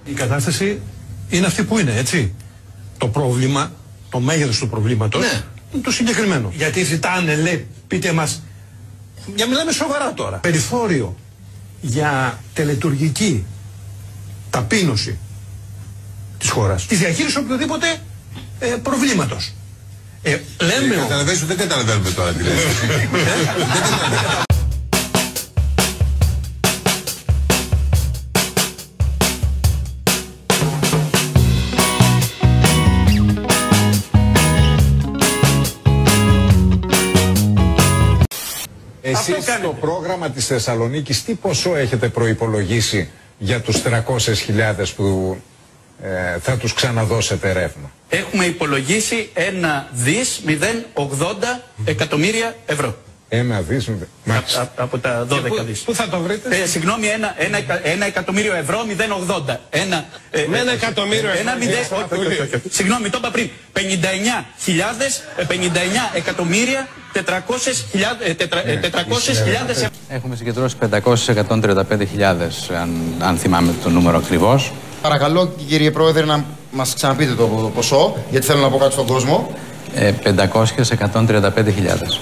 Η κατάσταση είναι αυτή που είναι, έτσι. Το πρόβλημα, το μέγεθος του προβλήματος, ναι, είναι το συγκεκριμένο. Γιατί ζητάνε, λέει, πείτε μας, για μιλάμε σοβαρά τώρα, περιθώριο για τελετουργική ταπείνωση της χώρας, τη διαχείριση οποιοδήποτε προβλήματος. Λέμε καταλαβαίνεις ότι δεν καταλαβαίνουμε τώρα τι λες. Εσείς στο πρόγραμμα της Θεσσαλονίκης τι ποσό έχετε προϋπολογίσει για τους 300.000 που θα τους ξαναδώσετε ρεύμα? Έχουμε υπολογίσει 1.080.000.000 ευρώ. 1 δις, από τα 12 δις. Πού θα το βρείτε? Συγγνώμη, 1.000.000 ευρώ, 0.80. Με 1 εκατομμύριο ευρώ. Συγγνώμη, το είπα πριν. 59.400.000 Έχουμε συγκεντρώσει 535.000, αν θυμάμαι το νούμερο ακριβώς. Παρακαλώ, κύριε Πρόεδρε, να μας ξαναπείτε το ποσό, γιατί θέλω να πω κάτι στον κόσμο. 535.000.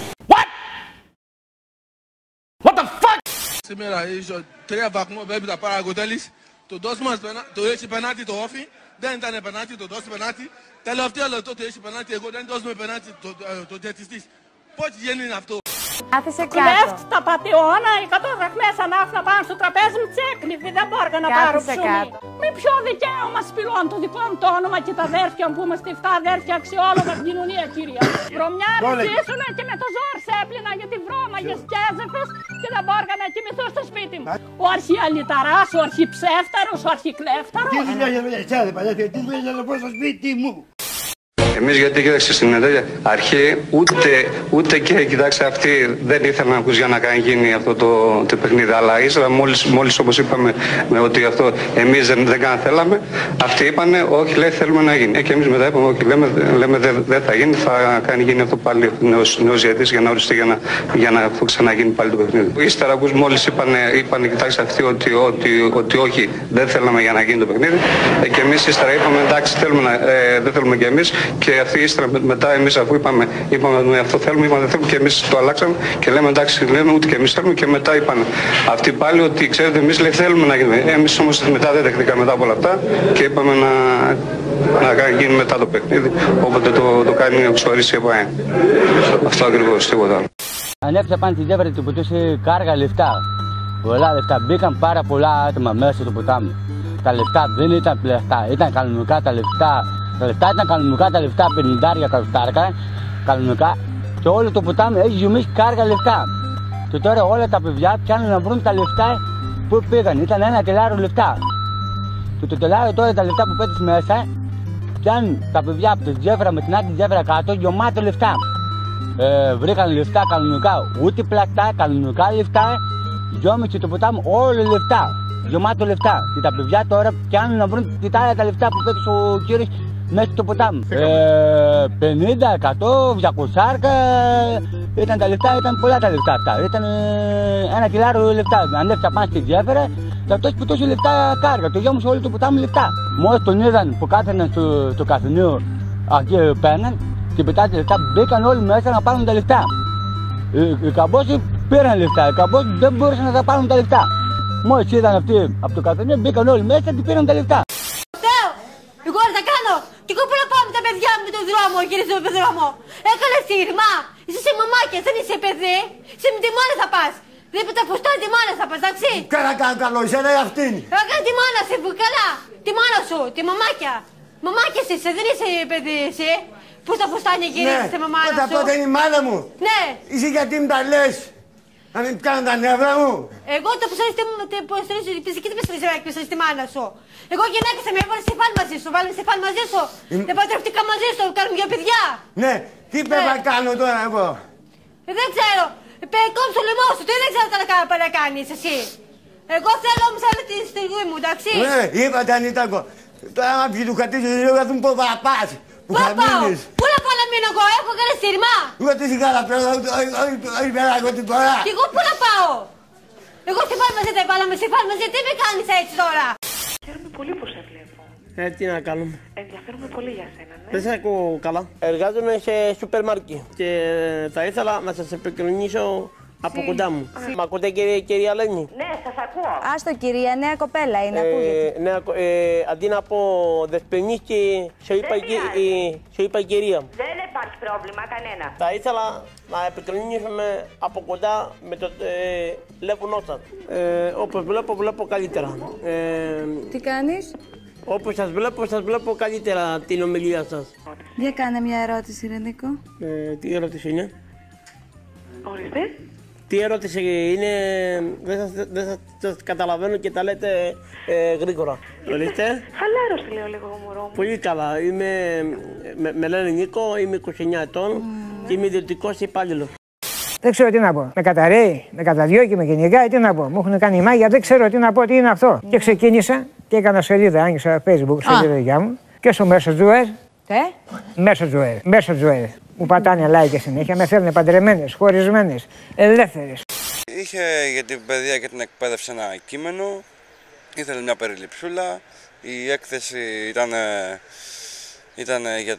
Σήμερα ίσω 3 βαθμό πρέπει να πάρει Αγκοτέλης. Το δώσει μας το έτσι πενάτη το όφι. Δεν ήταν πενάτη, το δώσει πενάτη. Τελευταίο λεπτό το έτσι πενάτη, εγώ δεν δώσουμε πενάτη το διαιτητής. Πώς γίνει αυτό? Κάθισε κάτω. Κλέφτ τα πατεώνα, 100 δραχμές ανάφνα πάνω στο τραπέζι μου τσέκνιβι, δεν μπορώ να πάρω ψωμί. Με ποιο δικαίωμα σπηλώνω το δικό μου το όνομα και τα αδέρφια μου που είμαστε 7 αδέρφια αξιόλογα στην κοινωνία, κυρία. Βρωμιάρι ζήσουνε και με το ζόρ σέπλυνα γιατί βρώμαγες και έζεφες και δεν μπορώ να κοιμηθώ στο σπίτι μου. Ο αρχιαλιταράς, ο αρχιψεύταρος, ο αρχικλέφταρος. Τι δουλειά για μελιτσάδε, παλιά, τι δουλειά για να πω στο σπίτι μου. Εμείς γιατί κοίταξε στην αρχή ούτε και κοιτάξτε αυτοί δεν ήθελαν να ακούς για να γίνει αυτό το παιχνίδι, αλλά ύστερα μόλις όπως είπαμε ότι αυτό εμείς δεν θέλαμε, αυτοί είπανε όχι, λέει, θέλουμε να γίνει. Και εμείς μετά είπαμε όχι, λέμε δεν θα γίνει, θα γίνει αυτό πάλι νέος διαιτητής για να οριστεί για να ξαναγίνει πάλι το παιχνίδι. Ύστερα ακούς μόλις είπανε κοιτάξτε αυτοί ότι όχι, δεν θέλαμε για να γίνει το παιχνίδι, και εμείς ύστερα είπαμε εντάξει δεν θέλουμε και εμείς. Και αυτοί ύστερα μετά εμείς αφού είπαμε αυτό θέλουμε, είπαμε δεν θέλουμε και εμείς το αλλάξαμε και λέμε εντάξει, λέμε ούτε και εμείς θέλουμε και μετά είπαν αυτοί πάλι ότι ξέρετε εμείς λέει θέλουμε να γίνουμε. Εμείς όμως μετά δεν δεχτήκαμε μετά από όλα αυτά και είπαμε να γίνει μετά το παιχνίδι, όποτε το κάνει ο Ξουαρής η ΕΠΑΕ. Αυτό ακριβώς, τίποτα άλλο. Ανέφερα πάνω τη ζεύρα του ποτέ κάργα λεφτά. Πολλά λεφτά. Μπήκαν πάρα πολλά άτομα μέσα στο ποτάμι. Τα λεφτά δεν ήταν πλεχτά, ήταν κανονικά τα λεφτά. Τα λεφτά ήταν κανονικά τα λεφτά, 50 καρουτάρικα, κανονικά, και όλο το ποτάμι έχει ζουμίσει κάργα λεφτά. Και τώρα όλα τα παιδιά πιάνουν να βρουν τα λεφτά που πήγαν. Ήταν 1 τελάριο λεφτά. Και το τελάριο τώρα τα λεφτά που πέτυχε μέσα, πιάνουν τα παιδιά από τη τζέφρα με την άλλη τζέφρα κάτω, γεμάτο λεφτά. Βρήκαν λεφτά κανονικά, ούτε πλακτά, κανονικά λεφτά, γιόμισε το ποτάμι όλο λεφτά. Γεμάτο λεφτά. Και τα παιδιά τώρα πιάνουν να βρουν τι τα λεφτά που πέτυχε ο κύριος μέσα στο ποτάμι. 50, 100, 200 ήταν τα λεφτά, ήταν πολλά τα λεφτά αυτά. Ήταν 1 κιλάριο λεφτά. Ανέφτια πάνω στη διέφερα, και αυτός που τόση λεφτά κάργα. Το γέμισε όλο το ποτάμι λεφτά. Μόλις τον είδαν που κάθεναν στο καφενείο, εκεί παίρναν και πετά τα λεφτά, μπήκαν όλοι μέσα να πάρουν τα λεφτά. Οι καμπόσοι πήραν λεφτά, οι καμπόσοι δεν μπορούσαν να τα πάρουν τα λεφτά. Μόλις είδαν αυτοί από το καφενείο, μπήκαν όλοι μέσα και πήραν τα λεφτά. Εγώ θα κάνω. Και εγώ πού να πάω με τα παιδιά μου με τον δρόμο, κύριε στον δρόμο. Έκανε σύρμα. Είσαι σε μαμάκια, δεν είσαι παιδί. Σε με τη μάνα θα πας. Δεν είπε τα φουστά, τη μάνα θα πας, εντάξει. Καλά, καλό, εσένα ή αυτήν. Έκανε τη μάνα σου, καλά. Τη μάνα σου, τη μαμάκια. Μαμάκια είσαι, δεν είσαι παιδί εσύ. Πού στα φουστάνια γυρίζεις σε μαμάνα σου. Πότε είναι η μάνα μου. Ναι. Είσαι γιατί μου τα λες. Να μην κάνουν τα νεύρα μου. Εγώ το που στρίζει τη μάνα σου. Εγώ γυναίκα σε με έβαλε σε φάλ μαζί σου. Βάλε σε φάλ μαζί σου. Δεν παντρευτήκα μαζί σου. Κάνουμε για παιδιά. Ναι, τι πρέπει να κάνω τώρα εγώ. Δεν ξέρω. Κόψω το λαιμό σου. Τι δεν ξέρω τι να κάνεις εσύ. Εγώ θέλω όμως άλλη τη στιγμή μου, εντάξει. Ναι, είπατε αν ήταν. Τώρα άμα πιει του χατήσει λίγο θα μου πω παπάς. Πού να πάω. Πού να πάω να μείνω εγώ. Έχω κάνει σύρμα. Εγώ τι σιγάρα πρέπει όχι πέρα εγώ την τώρα. Και εγώ πού να πάω. Εγώ στη φάλ μαζί δεν βάλαμε. Στη φάλ μαζί τι με κάνεις έτσι τώρα. Χαίρομαι πολύ που σε βλέπω. Τι να κάνουμε. Ενδιαφέρομαι πολύ για σένα, ναι. Δεν σε ακούω καλά. Εργάζομαι σε σούπερ μάρκετ και θα ήθελα να σας επικοινωνήσω από κοντά μου. Μ' ακούτε κυρία Λένη? Ναι, σας ακούω. Άστο κυρία, νέα κοπέλα είναι, ακούγεται. Αντί να πω δεσποινίσκη, σε είπα η κυρία. Δεν υπάρχει πρόβλημα κανένα. Θα ήθελα να επικοινωνήσουμε από κοντά με το τηλέφωνό σας. Όπως βλέπω καλύτερα. Τι κάνεις? Όπως σας βλέπω καλύτερα την ομιλία σας. Για κάνε μια ερώτηση, Ρενίκο. Τι ερώτηση είναι? Ορίστε. Τι ερώτηση είναι, δεν σας καταλαβαίνω και τα λέτε γρήγορα. Ορίστε. Χαλάρωσε λέω λίγο, μωρό μου. Πολύ καλά. Με λένε Νίκο, είμαι 29 ετών και είμαι ιδιωτικός υπάλληλος. Δεν ξέρω τι να πω. Με καταραίει, με καταδιώκει, με κυνηγάει, τι να πω. Μου έχουν κάνει μάγια, δεν ξέρω τι να πω, τι είναι αυτό. Και ξεκίνησα και έκανα σελίδα, άνοιξα Facebook, σελίδα δικιά μου και στο Messenger. Μου πατάνε like συνέχεια, με θέλουν παντρεμένες, χωρισμένες, ελεύθερες. Είχε για την παιδεία και την εκπαίδευση ένα κείμενο, ήθελε μια περιληψούλα, η έκθεση ήταν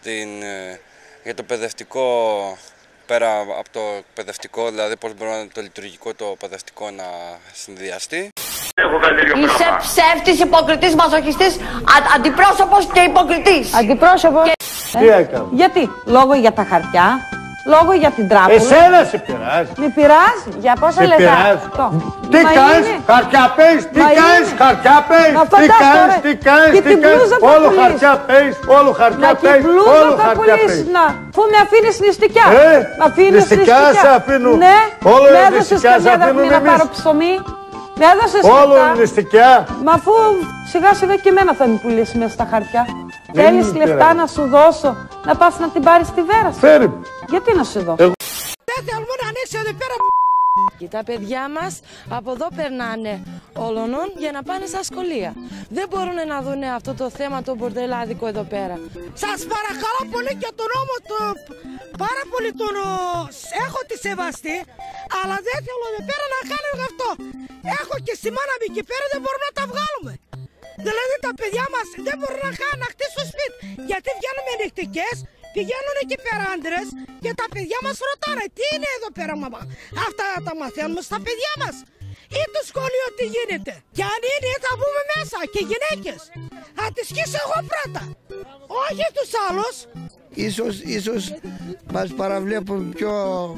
για το παιδευτικό, πέρα από το παιδευτικό, δηλαδή πώς μπορεί το λειτουργικό το παιδευτικό να συνδυαστεί. Είσαι ψεύτης, υποκριτής, μασοχιστής, αντιπρόσωπος και υποκριτής. Αντιπρόσωπο. Τι έκανα? Γιατί? Λόγο για τα χαρτιά, λόγο για την τράπουλα. Εσένα σε πειράζει. Με πειράζει? Για πόσα λεπτά? Τι κάνεις, χαρτιά παίζεις, τι κάνεις, χαρτιά παίζεις, τι κάνεις, όλο χαρτιά παίζεις, όλο χαρτιά παίζεις, όλο χαρτιά παίζεις. Πού με αφήνεις νηστικιά? Νηστικιά σε αφήνουν, ναι, όλο με η νηστικιά σε αφήνουν να πάρω ψωμί. Με έδωσες όλο λεφτά. η νηστικιά. Μα αφού σιγά σιγά και εμένα θα με πουλήσει μέσα στα χαρτιά. Θέλεις λεφτά να σου δώσω, να πας να την πάρεις στη Βέρα σου? Φέρε. Γιατί να σου δώσω? Δεν θέλουμε να ανοίξει εδώ πέρα. Και τα παιδιά μας από εδώ περνάνε όλων για να πάνε στα σχολεία. Δεν μπορούν να δουν αυτό το θέμα το μπορτελάδικο εδώ πέρα. Σας παρακαλώ πολύ και τον νόμο του, πάρα πολύ τον έχω τη σεβαστή, αλλά δεν θέλω εδώ πέρα να κάνω αυτό. Έχω και στη μάνα μου εκεί πέρα, δεν μπορούμε να τα βγάλουμε. Δηλαδή τα παιδιά μας δεν μπορούν να χτίσουν σπίτι, γιατί βγαίνουμε νυχτικές. Πηγαίνουν εκεί πέρα άντρες και τα παιδιά μας ρωτάνε τι είναι εδώ πέρα μαμά. Αυτά τα μαθαίνουμε στα παιδιά μας. Ή το σχολείο τι γίνεται. Και αν είναι θα μπούμε μέσα και γυναίκες. Θα τις σκίσω εγώ πρώτα. Όχι τους άλλους. Ίσως μας παραβλέπουν πιο...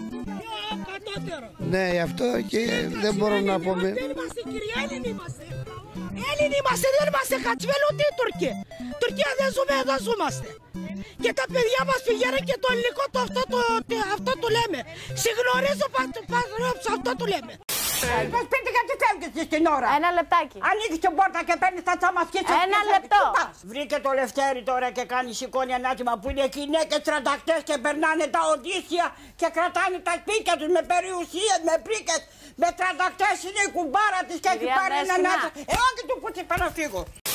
κατώτερο. Ναι, γι' αυτό και δεν μπορούμε να πούμε. Δεν είμαστε κύριε, Έλληνοι είμαστε. Έλληνοι είμαστε, δεν είμαστε Χατσβέλ ούτε οι Τουρκοί. Τουρκία δεν ζούμε, εδώ ζούμαστε. Και τα παιδιά μας πηγαίνουν και το ελληνικό αυτό το λέμε. Συγνωρίζω πατρόψω, αυτό το λέμε. Στο σπίτι γιατί φεύγεις στην ώρα. Ένα λεπτάκι. Ανοίγεις την πόρτα και παίρνεις τα τσαμαθιά σου. Ένα λεπτό. Βρήκε το Λευτέρι τώρα και κάνει σηκώνει ανάτημα που είναι γυναίκες τραντακτές και περνάνε τα οδύσσια και κρατάνε τα σπίτια τους με περιουσίες, με πρίκες, με τραντακτές. Είναι η κουμπάρα της και έχει πάρει έναν άτομο. Όχι του που της πέρα φύγω.